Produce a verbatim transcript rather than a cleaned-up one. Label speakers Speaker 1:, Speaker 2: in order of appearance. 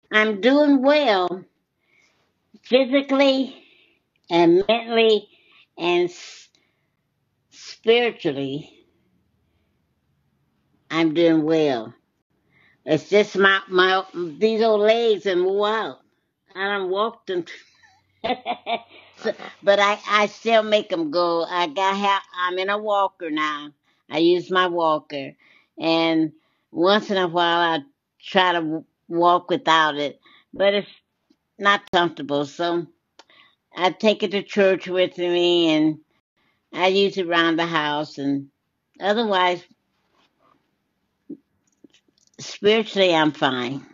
Speaker 1: I'm doing well physically and mentally and s- spiritually. I'm doing well. It's just my my these old legs and wore out. I done walked them, so, but I I still make them go. I got ha- I'm in a walker now. I use my walker, and once in a while I try to w- walk without it, but it's not comfortable. So I take it to church with me, and I use it around the house. And otherwise, spiritually, I'm fine.